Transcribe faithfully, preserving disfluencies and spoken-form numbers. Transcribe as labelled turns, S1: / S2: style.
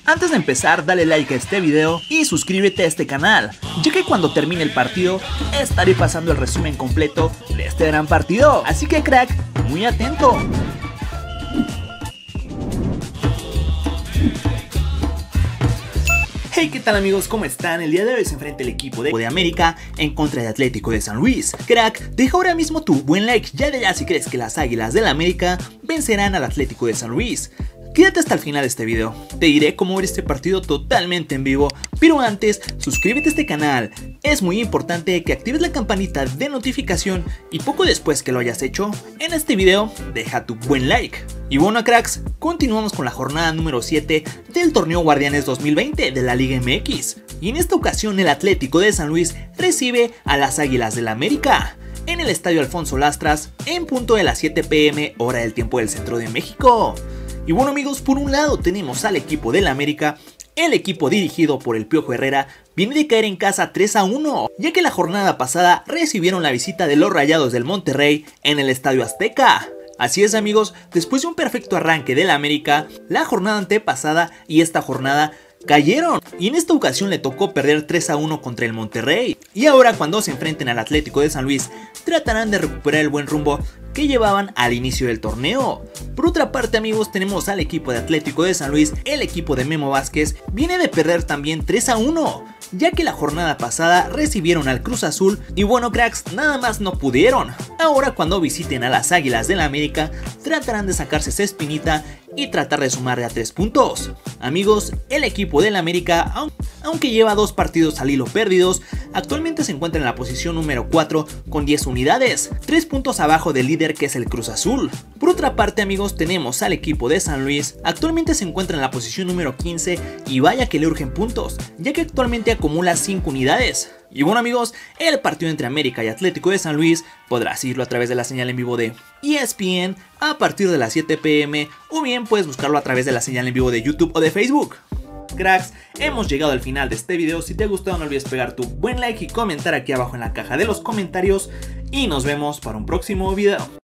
S1: Antes de empezar, dale like a este video y suscríbete a este canal, ya que cuando termine el partido estaré pasando el resumen completo de este gran partido, así que crack, muy atento. Hey, ¿qué tal amigos? ¿Cómo están? El día de hoy se enfrenta el equipo de, de América en contra de Atlético de San Luis. Crack, deja ahora mismo tu buen like ya de ya si crees que las Águilas del América vencerán al Atlético de San Luis. Quédate hasta el final de este video, te diré cómo ver este partido totalmente en vivo, pero antes, suscríbete a este canal, es muy importante que actives la campanita de notificación y poco después que lo hayas hecho, en este video, deja tu buen like. Y bueno cracks, continuamos con la jornada número siete del torneo Guardianes dos mil veinte de la Liga M X, y en esta ocasión el Atlético de San Luis recibe a las Águilas del América, en el Estadio Alfonso Lastras, en punto de las siete p m hora del tiempo del centro de México. Y bueno amigos, por un lado tenemos al equipo del América. El equipo dirigido por el Piojo Herrera viene de caer en casa tres a uno, ya que la jornada pasada recibieron la visita de los Rayados del Monterrey en el Estadio Azteca. Así es amigos, después de un perfecto arranque del América, la jornada antepasada y esta jornada cayeron, y en esta ocasión le tocó perder tres a uno contra el Monterrey. Y ahora cuando se enfrenten al Atlético de San Luis, tratarán de recuperar el buen rumbo que llevaban al inicio del torneo. Por otra parte amigos, tenemos al equipo de Atlético de San Luis. El equipo de Memo Vázquez viene de perder también tres a uno, ya que la jornada pasada recibieron al Cruz Azul y bueno cracks, nada más no pudieron. Ahora cuando visiten a las Águilas del América, tratarán de sacarse esa espinita y tratar de sumarle a tres puntos. Amigos, el equipo del América, aunque lleva dos partidos al hilo perdidos, actualmente se encuentra en la posición número cuatro con diez unidades, tres puntos abajo del líder que es el Cruz Azul. Por otra parte amigos, tenemos al equipo de San Luis, actualmente se encuentra en la posición número quince y vaya que le urgen puntos, ya que actualmente acumula cinco unidades. Y bueno amigos, el partido entre América y Atlético de San Luis podrás seguirlo a través de la señal en vivo de E S P N a partir de las siete p m o bien puedes buscarlo a través de la señal en vivo de YouTube o de Facebook. Cracks, hemos llegado al final de este video. Si te ha gustado no olvides pegar tu buen like y comentar aquí abajo en la caja de los comentarios y nos vemos para un próximo video.